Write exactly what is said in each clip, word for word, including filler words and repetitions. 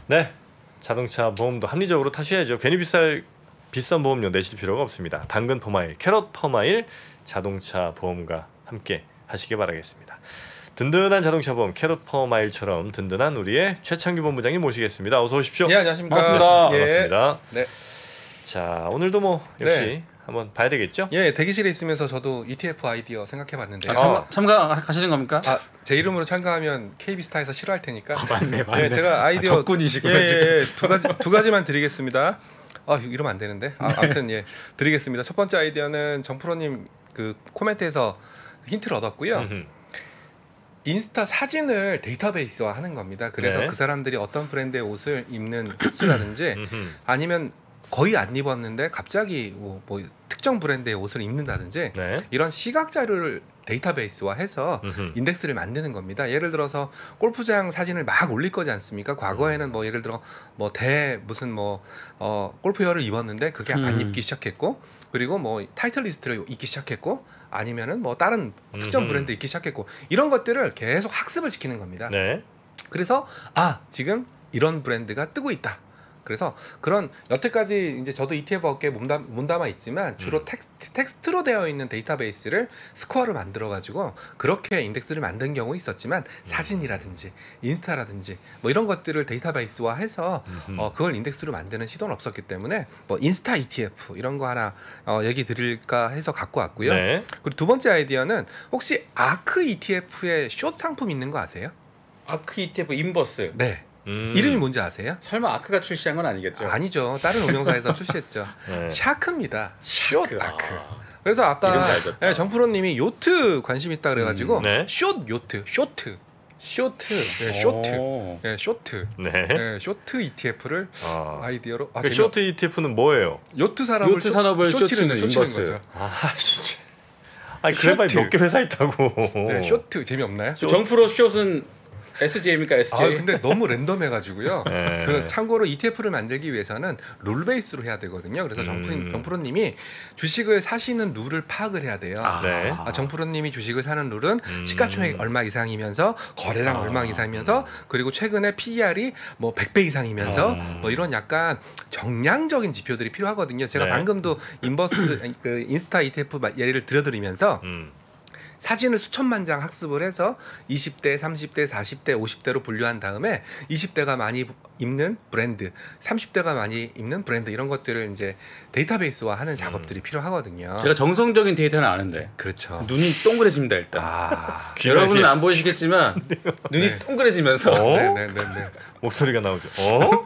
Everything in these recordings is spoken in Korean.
네, 자동차 보험도 합리적으로 타셔야죠. 괜히 비쌀 비싼 보험료 내실 필요가 없습니다. 당근 퍼마일, 캐럿 퍼마일 자동차 보험과 함께 하시기 바라겠습니다. 든든한 자동차 보험 캐럿 퍼마일처럼 든든한 우리의 최창규 본부장님 모시겠습니다. 어서 오십시오. 예, 안녕하십니까. 반갑습니다. 예. 반갑습니다. 네. 자, 오늘도 뭐 역시 네. 한번 봐야 되겠죠? 예, 대기실에 있으면서 저도 이티에프 아이디어 생각해봤는데요. 아, 참가, 참가하시는 겁니까? 아, 제 이름으로 참가하면 케이비스타에서 싫어할 테니까. 아, 맞네, 맞네. 예, 제가 아이디어 아, 적군이시구나. 예, 예, 예, 두 가지 두 가지만 드리겠습니다. 아, 이러면 안 되는데. 아, 아무튼 예, 드리겠습니다. 첫 번째 아이디어는 정프로님 그 코멘트에서 힌트를 얻었고요. 인스타 사진을 데이터베이스화 하는 겁니다. 그래서 네. 그 사람들이 어떤 브랜드의 옷을 입는 횟수라든지 아니면 거의 안 입었는데 갑자기 뭐, 뭐 특정 브랜드의 옷을 입는다든지 네. 이런 시각 자료를 데이터베이스화해서 인덱스를 만드는 겁니다. 예를 들어서 골프장 사진을 막 올릴 거지 않습니까? 과거에는 뭐 예를 들어 뭐 대 무슨 뭐 어 골프웨어를 입었는데 그게 안 음. 입기 시작했고, 그리고 뭐 타이틀 리스트를 입기 시작했고, 아니면은 뭐 다른 특정 브랜드 입기 시작했고, 이런 것들을 계속 학습을 시키는 겁니다. 네. 그래서 아, 지금 이런 브랜드가 뜨고 있다. 그래서 그런 여태까지 이제 저도 이티에프 업계에 몸담, 몸담아 있지만 주로 음. 텍스트, 텍스트로 되어 있는 데이터베이스를 스코어로 만들어 가지고 그렇게 인덱스를 만든 경우 있었지만 사진이라든지 인스타라든지 뭐 이런 것들을 데이터베이스화해서 어, 그걸 인덱스로 만드는 시도는 없었기 때문에 뭐 인스타 이티에프 이런 거 하나 어, 얘기 드릴까 해서 갖고 왔고요. 네. 그리고 두 번째 아이디어는 혹시 아크 이티에프에 숏 상품 있는 거 아세요? 아크 이티에프 인버스. 네. 음. 이름이 뭔지 아세요? 설마 아크가 출시한 건 아니겠죠? 아니죠. 다른 운영사에서 출시했죠. 네. 샤크입니다. 숏 샤크. 아크. 아. 그래서 아까 이름 잘 졌다. 예, 정프로님이 요트 관심 있다 그래가지고 음, 네. 숏 요트, 쇼트, 쇼트. 예, 쇼트, 오. 예, 쇼트, 네. 예, 쇼트 이티에프를 아. 아이디어로. 아, 그 재미없- 쇼트 이티에프는 뭐예요? 요트 산업을 요트 산업을 쇼치는 인버스. 거죠. 아, 진짜. 아니, 그래봐야 쇼트. 몇 개 회사 있다고. 네, 쇼트 재미없나요? 정프로 숏은 에스제이입니까? 아, 에스제이? 근데 너무 랜덤해가지고요. 네. 그 참고로 이티에프를 만들기 위해서는 룰 베이스로 해야 되거든요. 그래서 정프, 음. 정프로님이 주식을 사시는 룰을 파악을 해야 돼요. 아. 네. 아, 정프로님이 주식을 사는 룰은 음. 시가총액 얼마 이상이면서 거래량 아. 얼마 이상이면서 그리고 최근에 피이알이 뭐 백 배 이상이면서 음. 뭐 이런 약간 정량적인 지표들이 필요하거든요. 제가 네. 방금도 인버스 아니, 그 인스타 이티에프 마- 예를 들어드리면서 음. 사진을 수천만 장 학습을 해서 이십 대, 삼십 대, 사십 대, 오십 대로 분류한 다음에 이십 대가 많이 입는 브랜드, 삼십 대가 많이 입는 브랜드 이런 것들을 이제 데이터베이스화하는 작업들이 필요하거든요. 제가 정성적인 데이터는 아는데 그렇죠. 눈이 동그래집니다 일단. 아, 여러분은 안 보시겠지만 눈이 네. 동그래지면서 어? 네네네네. 목소리가 나오죠. 어?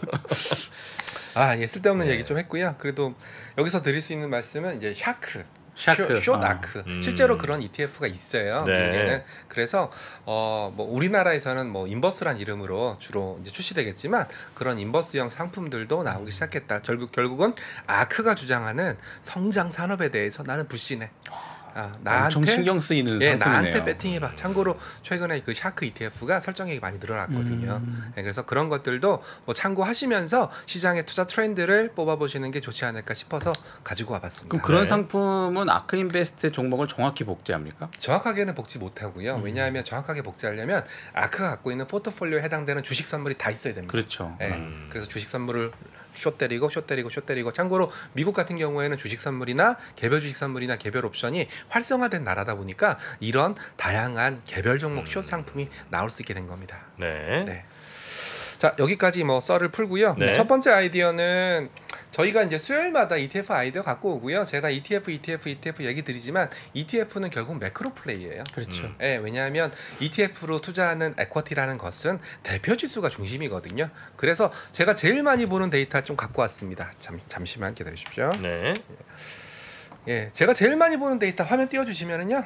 아, 예, 쓸데없는 네. 얘기 좀 했고요. 그래도 여기서 드릴 수 있는 말씀은 이제 샤크. 샤크. 숏, 숏 아. 아크. 음. 실제로 그런 이티에프가 있어요. 네. 미국에는. 그래서 어, 뭐 우리나라에서는 뭐 인버스란 이름으로 주로 이제 출시되겠지만 그런 인버스형 상품들도 나오기 시작했다. 결국 결국은 아크가 주장하는 성장 산업에 대해서 나는 불신해. 아, 엄청 나한테 신경 쓰이는 예, 상품이네요. 나한테 배팅해봐. 참고로 최근에 그 샤크 이티에프가 설정액이 많이 늘어났거든요. 음. 예, 그래서 그런 것들도 뭐 참고하시면서 시장의 투자 트렌드를 뽑아보시는 게 좋지 않을까 싶어서 가지고 와봤습니다. 그럼 그런 네. 상품은 아크인베스트 종목을 정확히 복제합니까? 정확하게는 복지 못하고요. 음. 왜냐하면 정확하게 복제하려면 아크가 갖고 있는 포트폴리오에 해당되는 주식 선물이 다 있어야 됩니다. 그렇죠. 예, 음. 그래서 주식 선물을 숏 때리고 숏 때리고 숏 때리고. 참고로 미국 같은 경우에는 주식 선물이나 개별 주식 선물이나 개별 옵션이 활성화된 나라다 보니까 이런 다양한 개별 종목 숏 상품이 나올 수 있게 된 겁니다. 네. 네. 자, 여기까지 뭐 썰을 풀고요. 네. 첫 번째 아이디어는 저희가 이제 수요일마다 이티에프 아이디어 갖고 오고요. 제가 이티에프, 이티에프, 이티에프 얘기 드리지만 이티에프는 결국 매크로 플레이예요. 그렇죠. 음. 예, 왜냐하면 이티에프로 투자하는 에쿼티라는 것은 대표 지수가 중심이거든요. 그래서 제가 제일 많이 보는 데이터 좀 갖고 왔습니다. 잠, 잠시만 기다려 주십시오. 네. 예, 제가 제일 많이 보는 데이터 화면 띄워 주시면은요.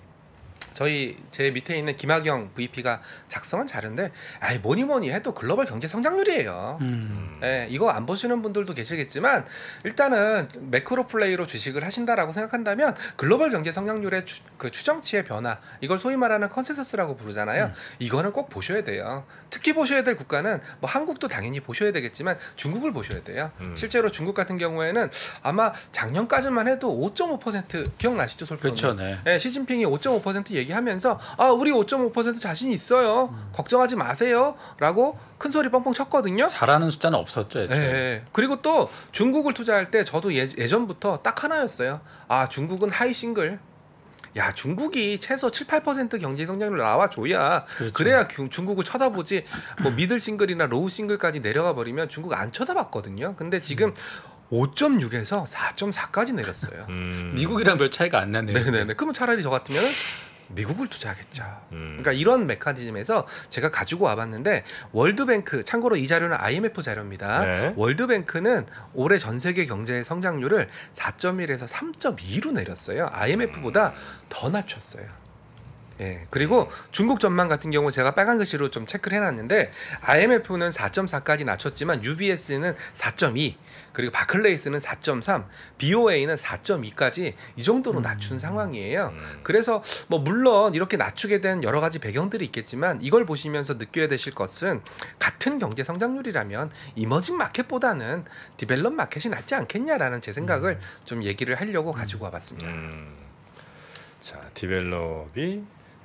저희 제 밑에 있는 김학영 브이피가 작성한 자료인데, 아이 뭐니 뭐니 해도 글로벌 경제 성장률이에요. 음. 예, 이거 안 보시는 분들도 계시겠지만 일단은 매크로 플레이로 주식을 하신다라고 생각한다면 글로벌 경제 성장률의 추, 그 추정치의 변화, 이걸 소위 말하는 컨센서스라고 부르잖아요. 음. 이거는 꼭 보셔야 돼요. 특히 보셔야 될 국가는 뭐 한국도 당연히 보셔야 되겠지만 중국을 보셔야 돼요. 음. 실제로 중국 같은 경우에는 아마 작년까지만 해도 오 점 오 퍼센트 기억나시죠, 솔직히? 그렇죠. 네. 예, 시진핑이 오 점 오 퍼센트 얘기 얘기하면서 아 우리 오 점 오 퍼센트 자신 있어요. 음. 걱정하지 마세요라고 큰 소리 뻥뻥 쳤거든요. 잘하는 숫자는 없었죠. 네, 네. 그리고 또 중국을 투자할 때 저도 예, 예전부터 딱 하나였어요. 아 중국은 하이 싱글. 야 중국이 최소 칠, 팔 퍼센트 경제 성장률 나와줘야 그렇죠. 그래야 중국을 쳐다보지 뭐 미들 싱글이나 로우 싱글까지 내려가 버리면 중국 안 쳐다봤거든요. 근데 지금 음. 오 점 육에서 사 점 사까지 내렸어요. 음. 미국이랑 별 차이가 안 나네요. 네네네. 그러면 차라리 저 같으면 미국을 투자하겠죠. 음. 그러니까 이런 메커니즘에서 제가 가지고 와봤는데 월드뱅크 참고로 이 자료는 아이엠에프 자료입니다. 네. 월드뱅크는 올해 전 세계 경제 성장률을 사 점 일에서 삼 점 이로 내렸어요. 아이엠에프보다 더 낮췄어요. 예. 그리고 중국 전망 같은 경우 제가 빨간 글씨로 좀 체크를 해놨는데 아이엠에프는 사 점 사까지 낮췄지만 유비에스는 사 점 이 그리고 바클레이스는 사 점 삼 비오에이는 사 점 이까지 이 정도로 낮춘 음. 상황이에요. 음. 그래서 뭐 물론 이렇게 낮추게 된 여러 가지 배경들이 있겠지만 이걸 보시면서 느껴야 되실 것은 같은 경제 성장률이라면 이머징 마켓보다는 디벨롭 마켓이 낫지 않겠냐라는 제 생각을 음. 좀 얘기를 하려고 가지고 와봤습니다. 음. 자, 디벨롭이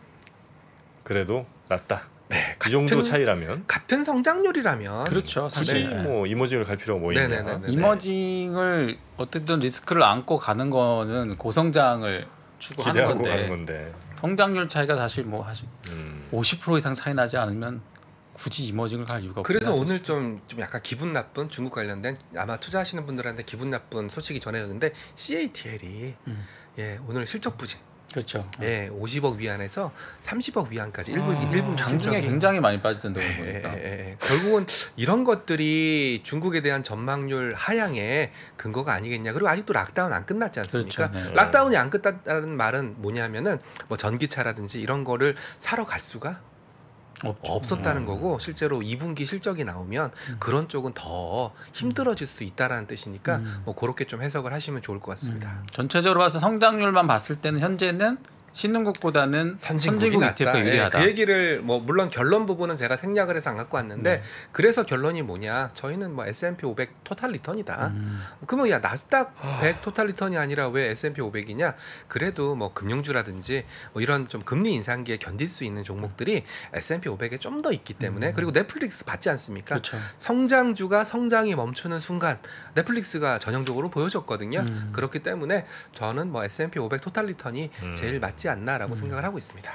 그래도 낫다. 네, 이 정도 차이라면 같은 성장률이라면 그렇죠. 굳이 네. 뭐 이머징을 갈 필요가 뭐 있냐. 네네네네. 이머징을 어쨌든 리스크를 안고 가는 거는 고성장을 추구하는 건데, 가는 건데 성장률 차이가 사실 뭐 사실 음. 오십 퍼센트 이상 차이 나지 않으면 굳이 이머징을 갈 이유가 없고. 그래서 오늘 좀, 좀 약간 기분 나쁜 중국 관련된 아마 투자하시는 분들한테 기분 나쁜 소식이 전해졌는데 씨에이티엘이 음. 예 오늘 실적 부진. 그렇죠. 예, 오십억 위안에서 삼십억 위안까지 일부 아, 일부 장중에 굉장히 많이 빠지던데요. 예, 보니까. 예, 예. 결국은 이런 것들이 중국에 대한 전망률 하향에 근거가 아니겠냐. 그리고 아직도 락다운 안 끝났지 않습니까? 그렇죠. 네. 락다운이 안 끝났다는 말은 뭐냐면은 뭐 전기차라든지 이런 거를 사러 갈 수가 없죠. 없었다는 음. 거고 실제로 이 분기 실적이 나오면 음. 그런 쪽은 더 힘들어질 수 있다라는 뜻이니까 음. 뭐 그렇게 좀 해석을 하시면 좋을 것 같습니다. 음. 전체적으로 봐서 성장률만 봤을 때는 현재는 신흥국보다는 선진국이 선진국 이티에프가 유리하다. 예, 그 얘기를 뭐 물론 결론 부분은 제가 생략을 해서 안 갖고 왔는데 네. 그래서 결론이 뭐냐? 저희는 뭐 에스앤피 오백 토탈 리턴이다. 음. 그러면 야 나스닥 백 토탈 리턴이 아니라 왜 에스앤피 오백이냐? 그래도 뭐 금융주라든지 뭐 이런 좀 금리 인상기에 견딜 수 있는 종목들이 에스앤피 오백에 좀 더 있기 때문에 음. 그리고 넷플릭스 봤지 않습니까? 그렇죠. 성장주가 성장이 멈추는 순간 넷플릭스가 전형적으로 보여줬거든요. 음. 그렇기 때문에 저는 뭐 에스앤피 오백 토탈 리턴이 음. 제일 맞지 않나라고 음. 생각을 하고 있습니다.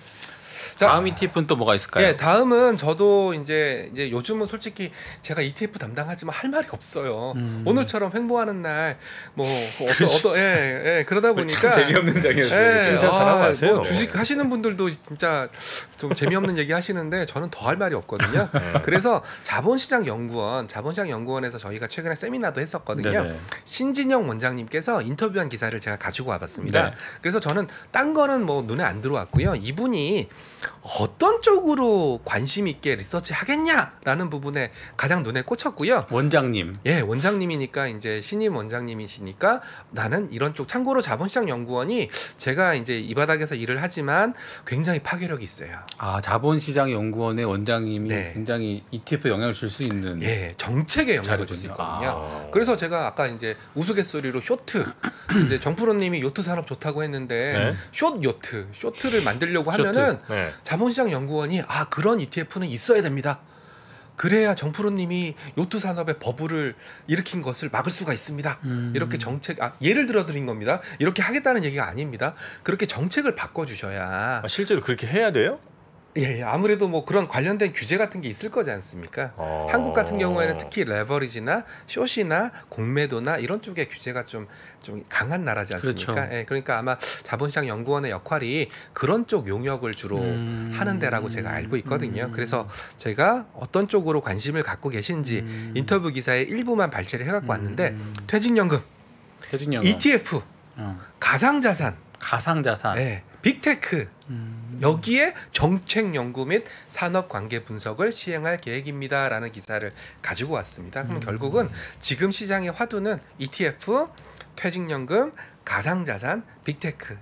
자, 다음 이티에프는 또 뭐가 있을까요? 예, 다음은 저도 이제 이제 요즘은 솔직히 제가 이티에프 담당하지만 할 말이 없어요. 음. 오늘처럼 횡보하는 날 뭐 어떤 어떤 예, 예, 그러다 보니까 재미없는 장이었어요. 예, 아, 뭐 주식 하시는 분들도 진짜 좀 재미없는 얘기 하시는데 저는 더 할 말이 없거든요. 그래서 자본시장연구원, 자본시장연구원에서 저희가 최근에 세미나도 했었거든요. 네네. 신진영 원장님께서 인터뷰한 기사를 제가 가지고 와봤습니다. 네. 그래서 저는 딴 거는 뭐 눈에 안 들어왔고요. 이분이 어떤 쪽으로 관심 있게 리서치 하겠냐라는 부분에 가장 눈에 꽂혔고요. 원장님. 예, 원장님이니까 이제 신임 원장님이시니까 나는 이런 쪽 참고로 자본시장연구원이 제가 이제 이 바닥에서 일을 하지만 굉장히 파괴력이 있어요. 아, 자본시장연구원의 원장님이 네. 굉장히 이티에프에 영향을 줄 수 있는 예, 정책에 영향을 줄 수 있거든요. 아. 그래서 제가 아까 이제 우스갯소리로 쇼트 이제 정프로님이 요트 산업 좋다고 했는데 네? 숏 요트, 쇼트를 만들려고 하면은 네. 자본시장연구원이 아 그런 이티에프는 있어야 됩니다. 그래야 정프로님이 요트 산업의 버블을 일으킨 것을 막을 수가 있습니다. 음. 이렇게 정책 아, 예를 들어 드린 겁니다. 이렇게 하겠다는 얘기가 아닙니다. 그렇게 정책을 바꿔주셔야 아, 실제로 그렇게 해야 돼요? 예, 예, 아무래도 뭐 그런 관련된 규제 같은 게 있을 거지 않습니까? 어... 한국 같은 경우에는 특히 레버리지나 숏이나 공매도나 이런 쪽의 규제가 좀, 좀 강한 나라지 않습니까? 그렇죠. 예, 그러니까 아마 자본시장 연구원의 역할이 그런 쪽 용역을 주로 음... 하는 데라고 제가 알고 있거든요. 음... 그래서 제가 어떤 쪽으로 관심을 갖고 계신지 음... 인터뷰 기사의 일부만 발췌를 해갖고 음... 왔는데 퇴직연금, 퇴직연금, 이티에프, 어. 가상자산, 가상자산, 예, 빅테크 음... 여기에 정책 연구 및 산업 관계 분석을 시행할 계획입니다라는 기사를 가지고 왔습니다. 그럼 음. 결국은 지금 시장의 화두는 이티에프, 퇴직연금, 가상자산, 빅테크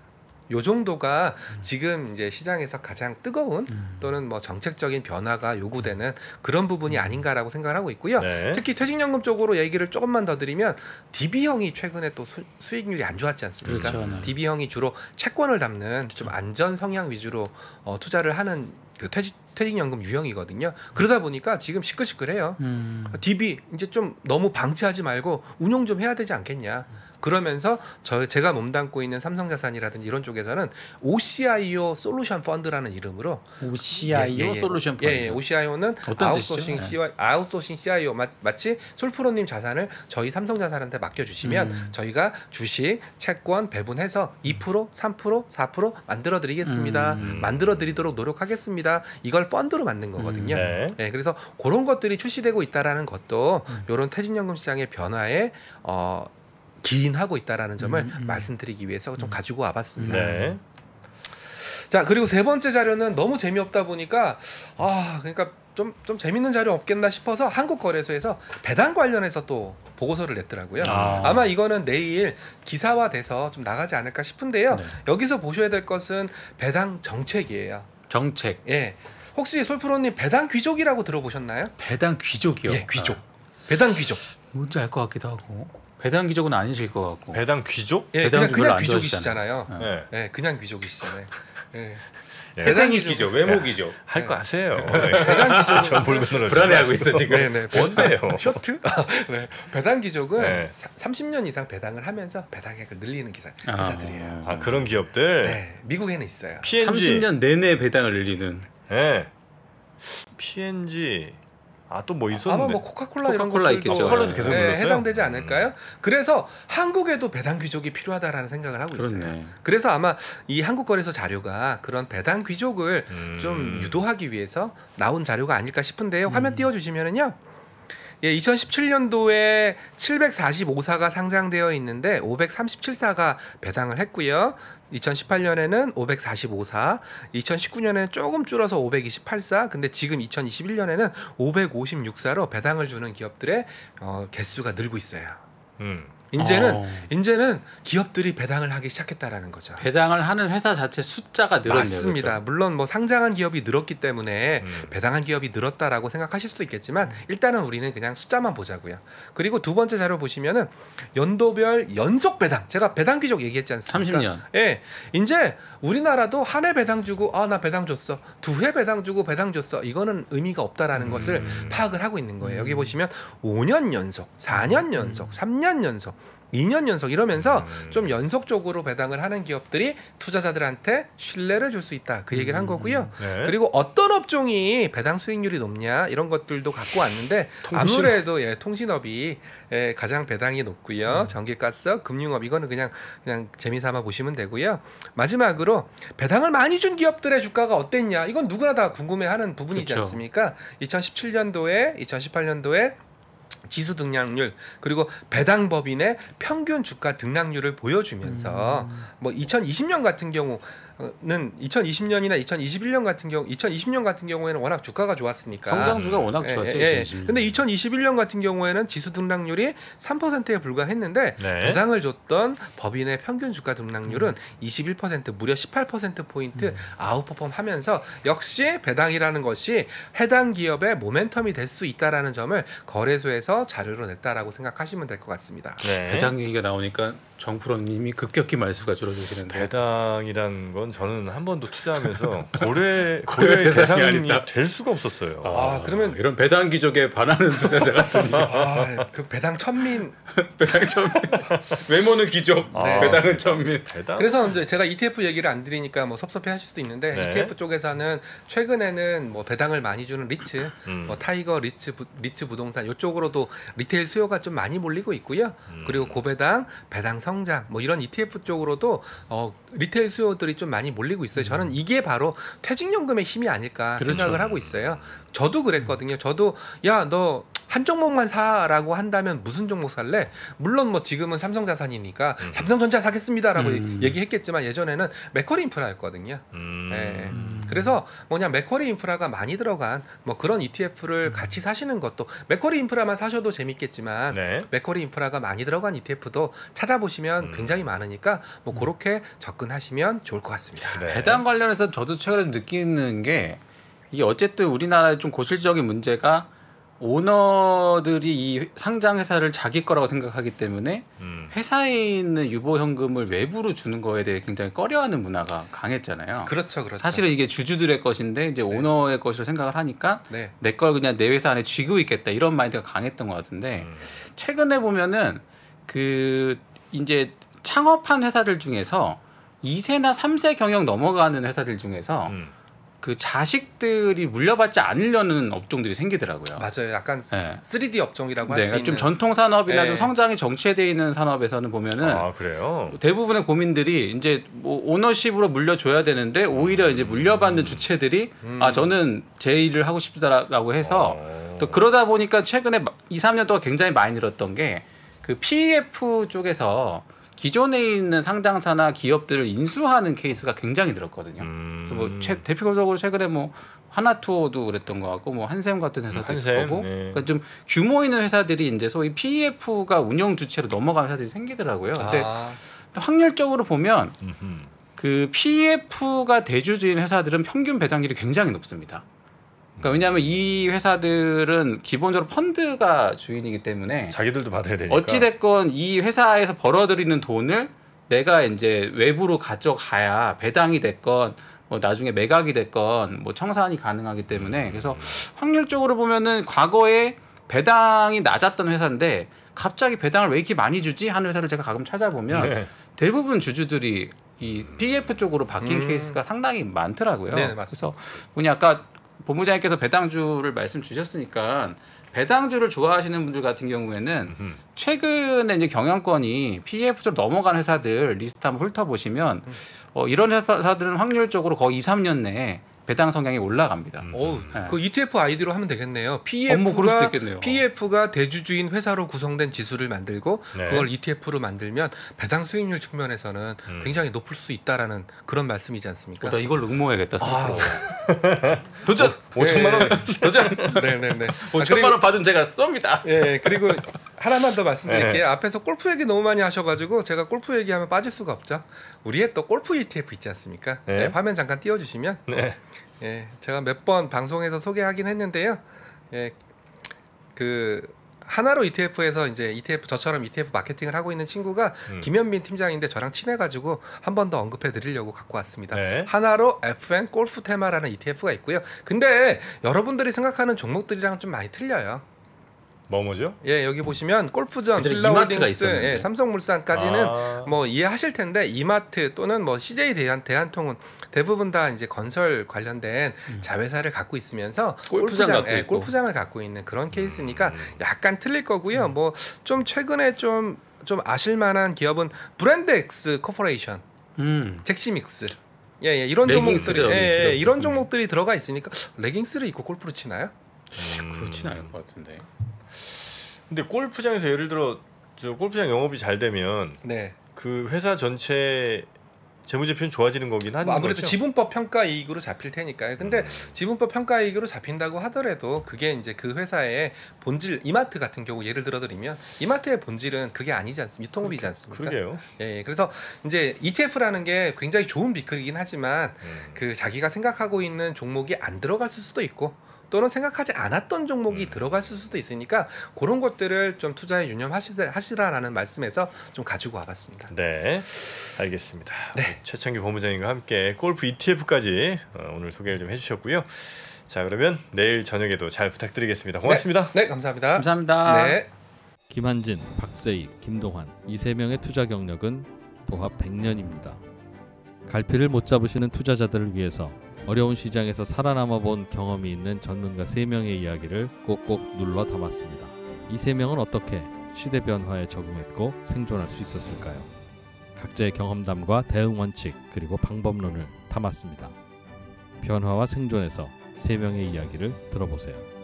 요 정도가 지금 이제 시장에서 가장 뜨거운 음. 또는 뭐 정책적인 변화가 요구되는 그런 부분이 아닌가라고 생각을 하고 있고요. 네. 특히 퇴직연금 쪽으로 얘기를 조금만 더 드리면 디비형이 최근에 또 수, 수익률이 안 좋았지 않습니까? 그렇죠, 네. 디비형이 주로 채권을 담는 좀 안전 성향 위주로 어, 투자를 하는 그 퇴직 퇴직연금 유형이거든요. 그러다 보니까 지금 시끌시끌해요. 음. 디비 이제 좀 너무 방치하지 말고 운용 좀 해야 되지 않겠냐. 그러면서 저 제가 몸담고 있는 삼성자산이라든지 이런 쪽에서는 오씨아이오 솔루션 펀드라는 이름으로 오씨아이오 예, 예, 예. 솔루션 펀드. 예, 예. 오씨아이오는 어떤 아웃소싱 뜻이죠? 씨아이오, 아웃소싱 씨아이오 마, 마치 솔프로님 자산을 저희 삼성자산한테 맡겨주시면 음. 저희가 주식, 채권 배분해서 이 퍼센트, 삼 퍼센트, 사 퍼센트 만들어드리겠습니다. 음. 만들어드리도록 노력하겠습니다. 이걸 펀드로 만든 거거든요. 음. 네. 예, 그래서 그런 것들이 출시되고 있다라는 것도 음. 이런 퇴직연금 시장의 변화에 어, 기인하고 있다라는 점을 음, 음. 말씀드리기 위해서 좀 음. 가지고 와봤습니다. 네. 자, 그리고 세 번째 자료는 너무 재미없다 보니까 아 그러니까 좀 좀 재밌는 자료 없겠나 싶어서 한국거래소에서 배당 관련해서 또 보고서를 냈더라고요. 아. 아마 이거는 내일 기사화돼서 좀 나가지 않을까 싶은데요. 네. 여기서 보셔야 될 것은 배당 정책이에요. 정책. 예, 혹시 솔프로님 배당 귀족이라고 들어보셨나요? 배당 귀족이요. 예, 귀족. 아, 배당 귀족. 뭔지 알 것 같기도 하고. 배당 귀족은 아니실 것 같고. 배당 귀족? 예, 배당 그냥 별로 그냥 안 귀족이시잖아요. 좋아하시잖아요. 네. 예, 그냥 귀족이시잖아요. 예. 예. 배당 태생이 귀족. 귀족, 외모 귀족. 할 거 네. 아세요. 배당 귀족은 저 물건으로 불안해하고 있어 지금. 네, 네. 뭔데요? 쇼트? 네. 배당 귀족은 네. 사, 삼십 년 이상 배당을 하면서 배당액을 늘리는 기사, 아. 회사들이에요. 아 그런 기업들. 네, 미국에는 있어요. 피엔지. 삼십 년 내내 배당을 늘리는. 예. 피엔지. 아 또 뭐 있었는데. 아마 뭐 코카콜라 이런 코카콜라 것들도 있겠죠. 코카콜라도 계속 네, 늘었어요? 해당되지 않을까요? 그래서 한국에도 배당 귀족이 필요하다라는 생각을 하고 있어요. 그렇네. 그래서 아마 이 한국거래소 자료가 그런 배당 귀족을 음. 좀 유도하기 위해서 나온 자료가 아닐까 싶은데요. 음. 화면 띄워주시면은요. 예, 이천십칠 년도에 칠백사십오 사가 상장되어 있는데 오백삼십칠 사가 배당을 했고요. 이천십팔 년에는 오백사십오 사, 이천십구 년에는 조금 줄어서 오백이십팔 사, 근데 지금 이천이십일 년에는 오백오십육 사로 배당을 주는 기업들의 어, 개수가 늘고 있어요. 음. 이제는 어. 이제는 기업들이 배당을 하기 시작했다라는 거죠. 배당을 하는 회사 자체 숫자가 늘었네요. 맞습니다. 그렇죠? 물론 뭐 상장한 기업이 늘었기 때문에 음. 배당한 기업이 늘었다라고 생각하실 수도 있겠지만 일단은 우리는 그냥 숫자만 보자고요. 그리고 두 번째 자료 보시면은 연도별 연속 배당. 제가 배당 귀족 얘기했지 않습니까? 삼십 년. 예. 이제 우리나라도 한 해 배당 주고 아 나 배당 줬어. 두 해 배당 주고 배당 줬어. 이거는 의미가 없다라는 음. 것을 파악을 하고 있는 거예요. 여기 보시면 오 년 연속, 사 년 연속, 삼 년 연속, 이 년 연속 이러면서 음. 좀 연속적으로 배당을 하는 기업들이 투자자들한테 신뢰를 줄 수 있다. 그 얘기를 한 거고요. 네. 그리고 어떤 업종이 배당 수익률이 높냐 이런 것들도 갖고 왔는데 통신. 아무래도 예, 통신업이 예, 가장 배당이 높고요. 전기가스, 금융업 이거는 그냥 그냥 재미삼아 보시면 되고요. 마지막으로 배당을 많이 준 기업들의 주가가 어땠냐 이건 누구나 다 궁금해하는 부분이지 그렇죠. 않습니까? 이천십칠 년도에 이천십팔 년도에 지수 등락률 그리고 배당 법인의 평균 주가 등락률을 보여주면서 음. 뭐 이천이십 년 같은 경우는 이천이십 년이나 이천이십일 년 같은 경우 이천이십 년 같은 경우에는 워낙 주가가 좋았으니까 성장주가 워낙 예, 좋았죠. 예, 예. 이천이십 년. 근데 이천이십일 년 같은 경우에는 지수 등락률이 삼 퍼센트에 불과했는데 네. 배당을 줬던 법인의 평균 주가 등락률은 음. 이십일 퍼센트 무려 십팔 퍼센트 포인트 아웃퍼폼하면서 역시 배당이라는 것이 해당 기업의 모멘텀이 될 수 있다라는 점을 거래소에서 자료로 냈다라고 생각하시면 될 것 같습니다. 네. 배당 얘기가 나오니까 정프로님이 급격히 말수가 줄어드시는데. 배당이란 건 저는 한 번도 투자하면서 고래 고래 고래 대상이 대상이 아니다. 될 수가 없었어요. 아, 그러면- 이런 배당 기족에 반하는 투자자 같은 아, 그 배당 천민 배당 천민. 외모는 기족, 네. 배당은 천민. 배당? 그래서 이제 제가 이티에프 얘기를 안 드리니까 뭐 섭섭해하실 수도 있는데 네. 이티에프 쪽에서는 최근에는 뭐 배당을 많이 주는 리츠, 음. 뭐 타이거 리츠, 부, 리츠 부동산 이쪽으로도 리테일 수요가 좀 많이 몰리고 있고요. 음. 그리고 고배당, 배당 성장 뭐 이런 이티에프 쪽으로도 어, 리테일 수요들이 좀 많이 몰리고 있어요. 저는 이게 바로 퇴직연금의 힘이 아닐까 그렇죠. 생각을 하고 있어요. 저도 그랬거든요. 저도 야 너 한 종목만 사라고 한다면 무슨 종목 살래? 물론 뭐 지금은 삼성자산이니까 음. 삼성전자 사겠습니다라고 음. 얘기했겠지만 예전에는 맥쿼리 인프라였거든요. 음. 예. 음. 그래서 뭐냐 맥쿼리 인프라가 많이 들어간 뭐 그런 이티에프를 음. 같이 사시는 것도 맥쿼리 인프라만 사셔도 재밌겠지만 네. 맥쿼리 인프라가 많이 들어간 이티에프도 찾아보시면 음. 굉장히 많으니까 뭐 그렇게 접근하시면 좋을 것 같습니다. 네. 배당 관련해서 저도 최근에 느끼는 게 이게 어쨌든 우리나라의 좀 고질적인 문제가 오너들이 이 상장 회사를 자기 거라고 생각하기 때문에 음. 회사에 있는 유보 현금을 외부로 주는 거에 대해 굉장히 꺼려하는 문화가 강했잖아요. 그렇죠, 그렇죠. 사실은 이게 주주들의 것인데 이제 네. 오너의 것으로 생각을 하니까 네. 내 걸 그냥 내 회사 안에 쥐고 있겠다 이런 마인드가 강했던 것 같은데 음. 최근에 보면은 그 이제 창업한 회사들 중에서 이 세나 삼 세 경영 넘어가는 회사들 중에서 음. 그 자식들이 물려받지 않으려는 업종들이 생기더라고요. 맞아요. 약간 네. 쓰리디 업종이라고 할 수 네, 있는 좀 전통 산업이나 네. 좀 성장이 정체되어 있는 산업에서는 보면은 아 그래요? 대부분의 고민들이 이제 뭐 오너십으로 물려줘야 되는데 오히려 이제 물려받는 주체들이 음. 아 저는 제 일을 하고 싶다라고 해서 어. 또 그러다 보니까 최근에 이, 삼 년 동안 굉장히 많이 늘었던 게 그 피이에프 쪽에서 기존에 있는 상장사나 기업들을 인수하는 케이스가 굉장히 늘었거든요. 음. 그래서 뭐 최, 대표적으로 최근에 뭐 하나투어도 그랬던 것 같고 뭐 한샘 같은 회사도 있을 한샘, 거고 네. 그러니까 좀 규모 있는 회사들이 이제 소위 피이에프가 운영 주체로 넘어가는 회사들이 생기더라고요. 근데 아, 확률적으로 보면 음흠. 그 피이에프가 대주주인 회사들은 평균 배당률이 굉장히 높습니다. 그러니까 왜냐하면 이 회사들은 기본적으로 펀드가 주인이기 때문에 자기들도 받아야 되니까. 어찌 됐건 이 회사에서 벌어들이는 돈을 내가 이제 외부로 가져가야 배당이 됐건 뭐 나중에 매각이 됐건 뭐 청산이 가능하기 때문에 그래서 확률적으로 보면은 과거에 배당이 낮았던 회사인데 갑자기 배당을 왜 이렇게 많이 주지 하는 회사를 제가 가끔 찾아보면 네. 대부분 주주들이 이 피이에프 쪽으로 바뀐 음. 케이스가 상당히 많더라고요. 네, 맞습니다. 그래서 뭐냐 아까 본부장님께서 배당주를 말씀 주셨으니까 배당주를 좋아하시는 분들 같은 경우에는 음흠. 최근에 이제 경영권이 피이에프로 넘어간 회사들 리스트 한번 훑어보시면 어, 이런 회사들은 확률적으로 거의 이, 삼 년 내에 배당 성향이 올라갑니다. 음. 어우, 네. 그 이티에프 아이디로 하면 되겠네요. 어, 뭐 그럴 수도 피이에프가 있겠네요. 피이에프가 대주주인 회사로 구성된 지수를 만들고 네. 그걸 이티에프로 만들면 배당 수익률 측면에서는 음. 굉장히 높을 수 있다라는 그런 말씀이지 않습니까? 어, 나 이걸 응모해야겠다. 아, 도전. 오천만 원. 도전. 네네네. 오천만 원 받으면 제가 쏩니다. 예, 그리고 하나만 더 말씀드릴게요. 앞에서 골프 얘기 너무 많이 하셔가지고 제가 골프 얘기하면 빠질 수가 없죠. 우리의 또 골프 이티에프 있지 않습니까? 네. 네, 화면 잠깐 띄워주시면 네. 예, 제가 몇 번 방송에서 소개하긴 했는데요. 예, 그 하나로 이티에프에서 이제 이티에프 저처럼 이티에프 마케팅을 하고 있는 친구가 음. 김현민 팀장인데 저랑 친해가지고 한 번 더 언급해 드리려고 갖고 왔습니다. 네. 하나로 에프엔 골프 테마라는 이티에프가 있고요. 근데 여러분들이 생각하는 종목들이랑 좀 많이 틀려요. 뭐 뭐죠? 예, 여기 보시면 골프전, 예전에 필라홀딩스, 이마트가 있었는데. 예, 삼성물산까지는 아. 뭐 이해하실 텐데 이마트 또는 뭐 씨제이 대한 대한통운 대부분 다 이제 건설 관련된 자회사를 갖고 있으면서 음. 골프장 갖고 예, 있고. 골프장을 갖고 있는 그런 케이스니까 음. 약간 틀릴 거고요. 뭐 좀 최근에 좀 좀 아실 만한 기업은 브랜드엑스 코퍼레이션, 음. 잭시믹스. 예, 예, 이런 레깅스죠, 종목들이 예, 예, 주로. 이런 음. 종목들이 들어가 있으니까 레깅스를 입고 골프를 치나요? 음. 그렇진 않을 것 같은데. 근데 골프장에서 예를 들어 저 골프장 영업이 잘 되면 네. 그 회사 전체 재무제표는 좋아지는 거긴 하는 뭐 아무래도 거죠? 지분법 평가 이익으로 잡힐 테니까요. 근데 지분법 평가 이익으로 잡힌다고 하더라도 그게 이제 그 회사의 본질 이마트 같은 경우 예를 들어 드리면 이마트의 본질은 그게 아니지 않습니까? 유통업이지 않습니까? 그러게요. 예, 예. 그래서 이제 이티에프라는 게 굉장히 좋은 비클이긴 하지만 음. 그 자기가 생각하고 있는 종목이 안 들어갔을 수도 있고 또는 생각하지 않았던 종목이 음. 들어갔을 수도 있으니까 그런 것들을 좀 투자에 유념하시라라는 말씀에서 좀 가지고 와봤습니다. 네, 알겠습니다. 네. 최창규 본부장님과 함께 골프 이티에프까지 어, 오늘 소개를 좀 해주셨고요. 자, 그러면 내일 저녁에도 잘 부탁드리겠습니다. 고맙습니다. 네, 감사합니다. 감사합니다. 네. 김한진, 박세익, 김동환 이 세 명의 투자 경력은 도합 백 년입니다. 갈피를 못 잡으시는 투자자들을 위해서 어려운 시장에서 살아남아 본 경험이 있는 전문가 세 명의 이야기를 꼭꼭 눌러 담았습니다. 이 세 명은 어떻게 시대 변화에 적응했고 생존할 수 있었을까요? 각자의 경험담과 대응 원칙 그리고 방법론을 담았습니다. 변화와 생존에서 세 명의 이야기를 들어보세요.